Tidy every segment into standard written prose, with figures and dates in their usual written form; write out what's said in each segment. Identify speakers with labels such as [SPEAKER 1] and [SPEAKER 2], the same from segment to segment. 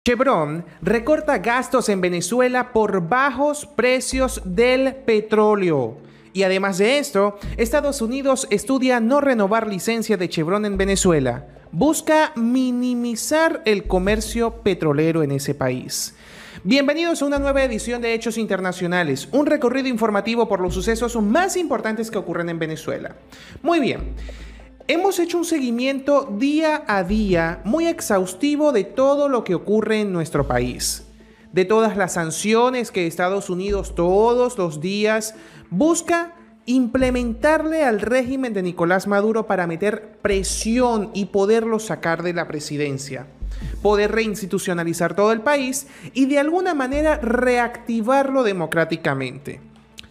[SPEAKER 1] Chevron recorta gastos en Venezuela por bajos precios del petróleo. Y además de esto, Estados Unidos estudia no renovar licencia de Chevron en Venezuela. Busca minimizar el comercio petrolero en ese país. Bienvenidos a una nueva edición de Hechos Internacionales, un recorrido informativo por los sucesos más importantes que ocurren en Venezuela. Muy bien. Hemos hecho un seguimiento día a día muy exhaustivo de todo lo que ocurre en nuestro país, de todas las sanciones que Estados Unidos todos los días busca implementarle al régimen de Nicolás Maduro para meter presión y poderlo sacar de la presidencia, poder reinstitucionalizar todo el país y de alguna manera reactivarlo democráticamente.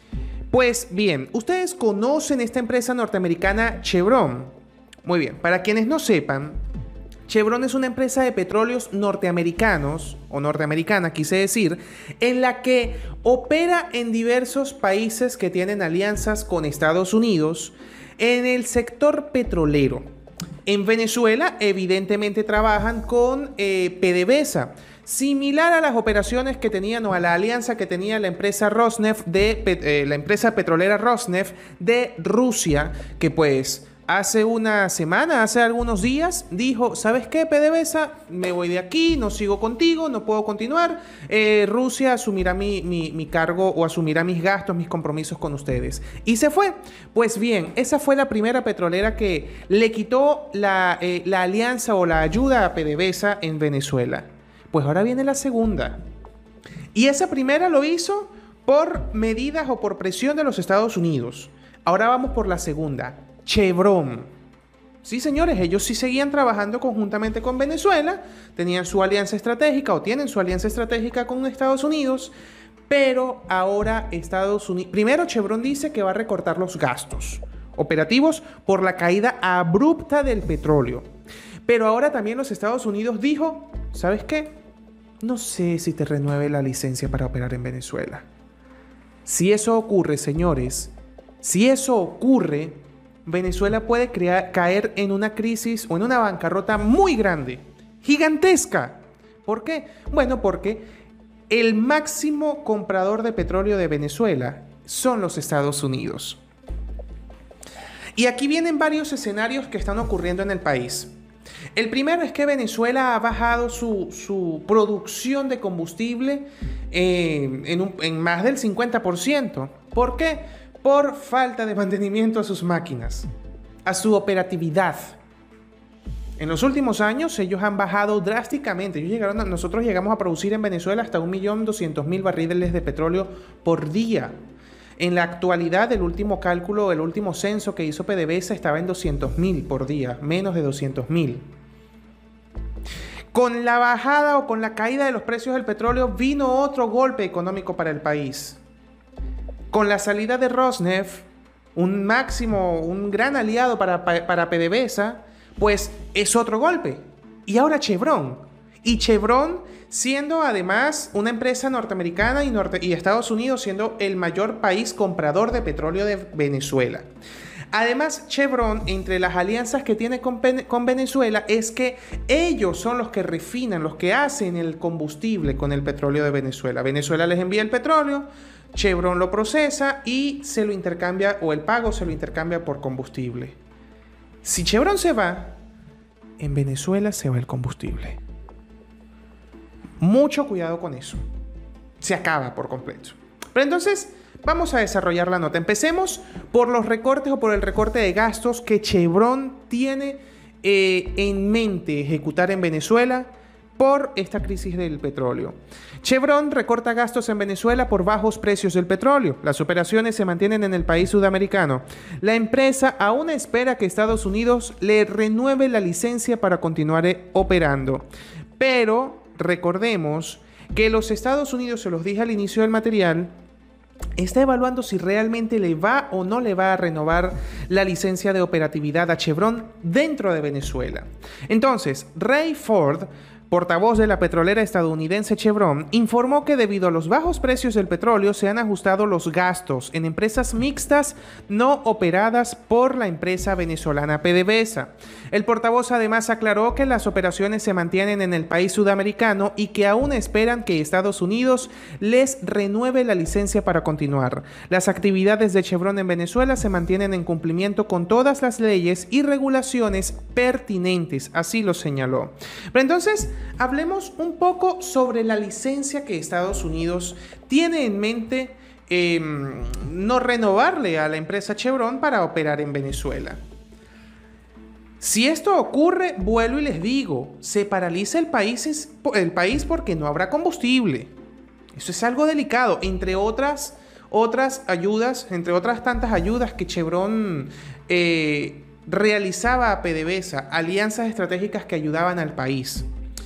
[SPEAKER 1] Pues bien, ustedes conocen esta empresa norteamericana Chevron. Muy bien, para quienes no sepan, Chevron es una empresa de petróleos norteamericanos, o norteamericana quise decir, en la que opera en diversos países que tienen alianzas con Estados Unidos en el sector petrolero. En Venezuela, evidentemente, trabajan con PDVSA, similar a las operaciones que tenían o a la alianza que tenía la empresa Rosneft la empresa petrolera Rosneft de Rusia, que pues hace una semana, hace algunos días, dijo, ¿sabes qué, PDVSA? Me voy de aquí, no sigo contigo, no puedo continuar. Rusia asumirá mi cargo o asumirá mis gastos, mis compromisos con ustedes. Y se fue. Pues bien, esa fue la primera petrolera que le quitó la alianza o la ayuda a PDVSA en Venezuela. Pues ahora viene la segunda. Y esa primera lo hizo por medidas o por presión de los Estados Unidos. Ahora vamos por la segunda. Chevron. Sí, señores, ellos sí seguían trabajando conjuntamente con Venezuela, tenían su alianza estratégica o tienen su alianza estratégica con Estados Unidos, pero ahora Estados Unidos... Primero, Chevron dice que va a recortar los gastos operativos por la caída abrupta del petróleo. Pero ahora también los Estados Unidos dijo, ¿sabes qué? No sé si te renueve la licencia para operar en Venezuela. Si eso ocurre, señores, si eso ocurre, Venezuela puede caer en una crisis o en una bancarrota muy grande, gigantesca. ¿Por qué? Bueno, porque el máximo comprador de petróleo de Venezuela son los Estados Unidos. Y aquí vienen varios escenarios que están ocurriendo en el país. El primero es que Venezuela ha bajado su producción de combustible en más del 50%. ¿Por qué? Por falta de mantenimiento a sus máquinas, a su operatividad. En los últimos años ellos han bajado drásticamente. Nosotros llegamos a producir en Venezuela hasta 1.200.000 barriles de petróleo por día. En la actualidad, el último cálculo, el último censo que hizo PDVSA estaba en 200.000 por día, menos de 200.000. Con la bajada o con la caída de los precios del petróleo vino otro golpe económico para el país. Con la salida de Rosneft, un gran aliado para PDVSA, pues es otro golpe. Y ahora Chevron. Y Chevron siendo además una empresa norteamericana y Estados Unidos siendo el mayor país comprador de petróleo de Venezuela. Además, Chevron, entre las alianzas que tiene con Venezuela, es que ellos son los que refinan, los que hacen el combustible con el petróleo de Venezuela. Venezuela les envía el petróleo, Chevron lo procesa y se lo intercambia, o el pago se lo intercambia por combustible. Si Chevron se va, en Venezuela se va el combustible. Mucho cuidado con eso. Se acaba por completo. Pero entonces, vamos a desarrollar la nota. Empecemos por los recortes o por el recorte de gastos que Chevron tiene en mente ejecutar en Venezuela por esta crisis del petróleo. Chevron recorta gastos en Venezuela por bajos precios del petróleo. Las operaciones se mantienen en el país sudamericano. La empresa aún espera que Estados Unidos le renueve la licencia para continuar operando. Pero recordemos que los Estados Unidos, se los dije al inicio del material, está evaluando si realmente le va o no le va a renovar la licencia de operatividad a Chevron dentro de Venezuela. Entonces, Ray Ford portavoz de la petrolera estadounidense Chevron, informó que debido a los bajos precios del petróleo se han ajustado los gastos en empresas mixtas no operadas por la empresa venezolana PDVSA. El portavoz además aclaró que las operaciones se mantienen en el país sudamericano y que aún esperan que Estados Unidos les renueve la licencia para continuar. Las actividades de Chevron en Venezuela se mantienen en cumplimiento con todas las leyes y regulaciones pertinentes, así lo señaló. Pero entonces, hablemos un poco sobre la licencia que Estados Unidos tiene en mente no renovarle a la empresa Chevron para operar en Venezuela. Si esto ocurre, vuelvo y les digo, se paraliza el país porque no habrá combustible. Eso es algo delicado, entre otras ayudas, entre otras tantas ayudas que Chevron realizaba a PDVSA, alianzas estratégicas que ayudaban al país.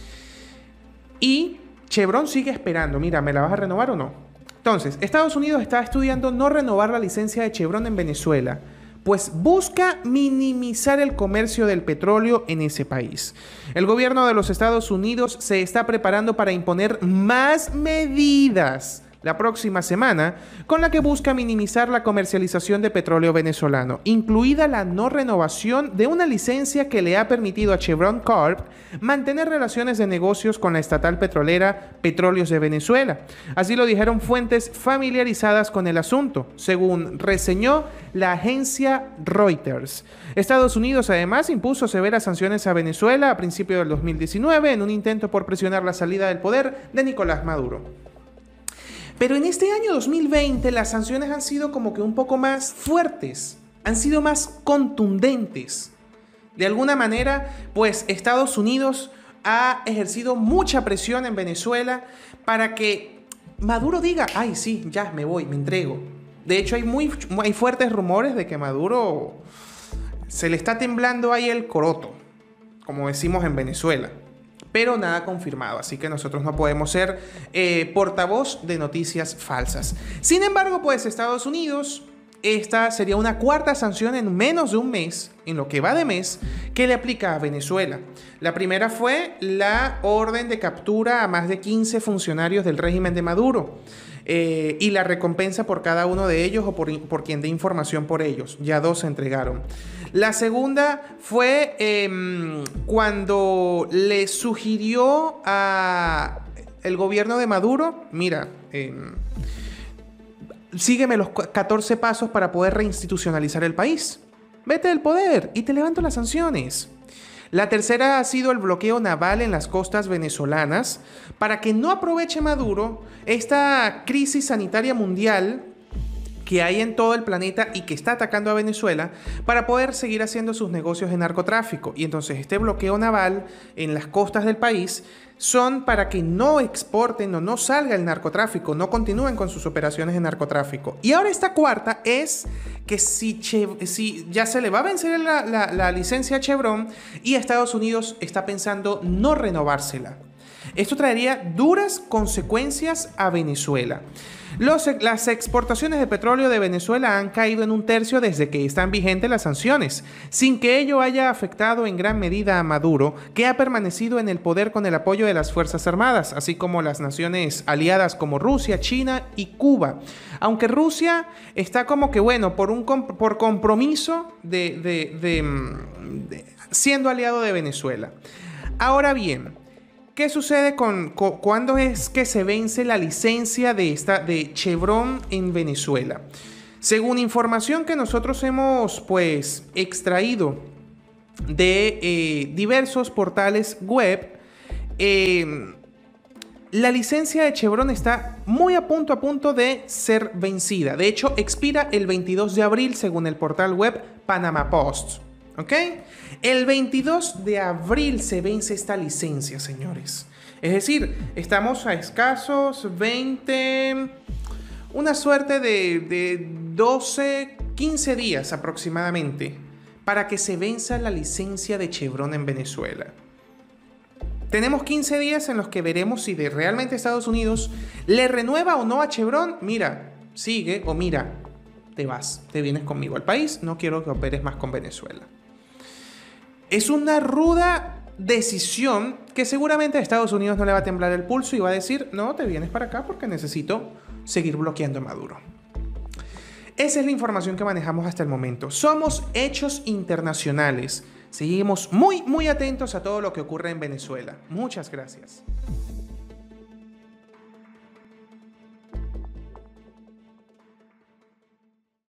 [SPEAKER 1] Y Chevron sigue esperando, mira, ¿me la vas a renovar o no? Entonces, Estados Unidos está estudiando no renovar la licencia de Chevron en Venezuela, pues busca minimizar el comercio del petróleo en ese país. El gobierno de los Estados Unidos se está preparando para imponer más medidas la próxima semana, con la que busca minimizar la comercialización de petróleo venezolano, incluida la no renovación de una licencia que le ha permitido a Chevron Corp mantener relaciones de negocios con la estatal petrolera Petróleos de Venezuela. Así lo dijeron fuentes familiarizadas con el asunto, según reseñó la agencia Reuters. Estados Unidos además impuso severas sanciones a Venezuela a principios del 2019 en un intento por presionar la salida del poder de Nicolás Maduro. Pero en este año 2020 las sanciones han sido como que un poco más fuertes, han sido más contundentes. De alguna manera, pues Estados Unidos ha ejercido mucha presión en Venezuela para que Maduro diga, ay sí, ya me voy, me entrego. De hecho hay fuertes rumores de que Maduro se le está temblando ahí el coroto, como decimos en Venezuela. Pero nada confirmado, así que nosotros no podemos ser portavoz de noticias falsas. Sin embargo, pues Estados Unidos, esta sería una cuarta sanción en menos de un mes, en lo que va de mes, que le aplica a Venezuela. La primera fue la orden de captura a más de 15 funcionarios del régimen de Maduro. Y la recompensa por cada uno de ellos o por quien dé información por ellos. Ya 2 se entregaron. La segunda fue cuando le sugirió a el gobierno de Maduro, mira, sígueme los 14 pasos para poder reinstitucionalizar el país. Vete del poder y te levanto las sanciones. La tercera ha sido el bloqueo naval en las costas venezolanas para que no aproveche Maduro esta crisis sanitaria mundial que hay en todo el planeta y que está atacando a Venezuela para poder seguir haciendo sus negocios de narcotráfico. Y entonces este bloqueo naval en las costas del país son para que no exporten o no salga el narcotráfico, no continúen con sus operaciones de narcotráfico. Y ahora esta cuarta es que si ya se le va a vencer la licencia a Chevron y Estados Unidos está pensando no renovársela. Esto traería duras consecuencias a Venezuela. Las exportaciones de petróleo de Venezuela han caído en 1/3 desde que están vigentes las sanciones, sin que ello haya afectado en gran medida a Maduro, que ha permanecido en el poder con el apoyo de las Fuerzas Armadas, así como las naciones aliadas como Rusia, China y Cuba. Aunque Rusia está como que, bueno, por compromiso siendo aliado de Venezuela. Ahora bien, ¿qué sucede cuándo es que se vence la licencia de Chevron en Venezuela? Según información que nosotros hemos pues extraído de diversos portales web, la licencia de Chevron está muy a punto de ser vencida. De hecho, expira el 22 de abril según el portal web Panama Post. ¿Ok? El 22 de abril se vence esta licencia, señores. Es decir, estamos a escasos 20... Una suerte de 12, 15 días aproximadamente para que se venza la licencia de Chevron en Venezuela. Tenemos 15 días en los que veremos si realmente Estados Unidos le renueva o no a Chevron. Mira, sigue o mira, te vas, te vienes conmigo al país, no quiero que operes más con Venezuela. Es una ruda decisión que seguramente a Estados Unidos no le va a temblar el pulso y va a decir, no, te vienes para acá porque necesito seguir bloqueando a Maduro. Esa es la información que manejamos hasta el momento. Somos hechos internacionales. Seguimos muy atentos a todo lo que ocurre en Venezuela. Muchas gracias.